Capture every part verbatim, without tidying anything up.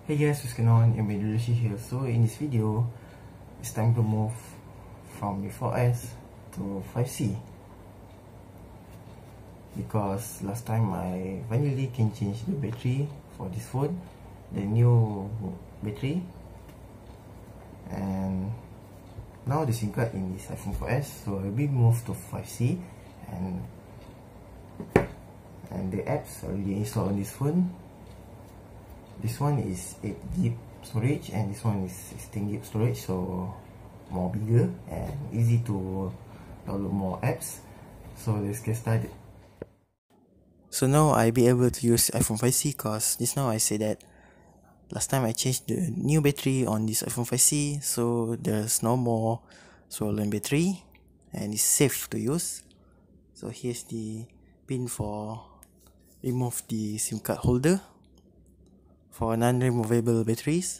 Hey guys, what's going on? I'm Rishi here. So in this video, it's time to move from the four S to five C, because last time I finally can change the battery for this phone, the new battery, and now the SIM card in this iPhone four S, so I'll be moved to five C, and and the apps already installed on this phone. This one is eight gig storage and this one is sixteen gig storage, so more bigger and easy to download more apps. So let's get started. So now I'll be able to use iPhone five C, cause just now I said that last time I changed the new battery on this iPhone five C, so there's no more swollen battery and it's safe to use. So here's the pin for remove the SIM card holder for non-removable batteries.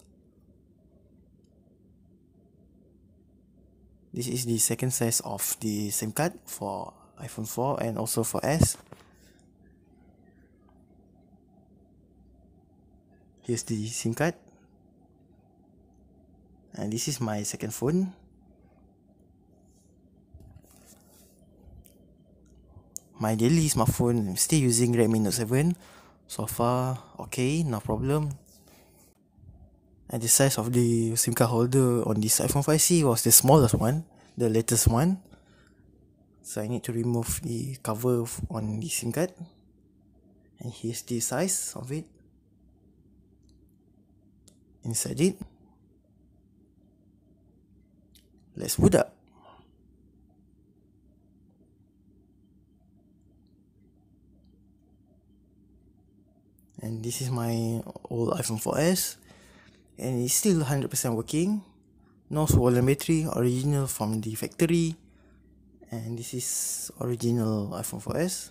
This is the second size of the SIM card for iPhone four and also for S. Here's the SIM card, and this is my second phone. My daily smartphone, I'm still using Redmi Note seven. So far, okay, no problem. And the size of the SIM card holder on this iPhone five C was the smallest one, the latest one. So I need to remove the cover on the SIM card. And here's the size of it. Inside it, let's boot up. And this is my old iPhone four S, and it's still one hundred percent working, no swollen battery, original from the factory. And this is original iPhone four S.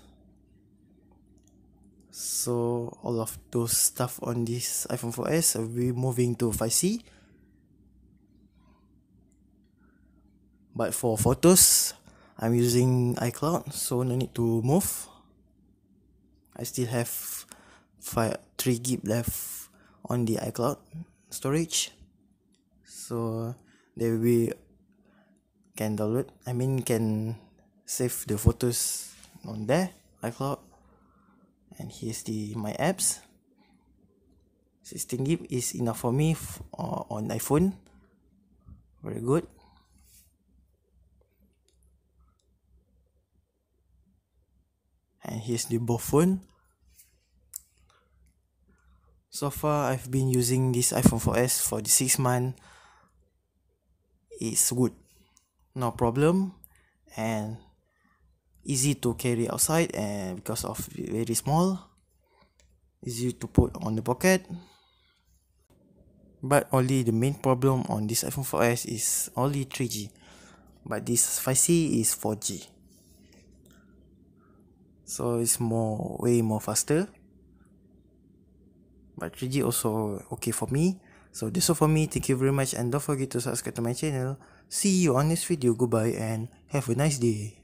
So all of those stuff on this iPhone four S will be moving to five C. But for photos, I'm using iCloud, so no need to move. I still have five, three gig left on the iCloud storage, so they will be can download, I mean can save the photos on there, iCloud. And here's the my apps. sixteen gig is enough for me f uh, on iPhone. Very good. And here's the both phone. So far, I've been using this iPhone four S for the six months. It's good, no problem, and easy to carry outside, and because of very small, easy to put on the pocket. But only the main problem on this iPhone four S is only three G, but this five C is four G, so it's more way more faster. But three G also okay for me. So that's all for me. Thank you very much, and don't forget to subscribe to my channel. See you on this video. Goodbye and have a nice day.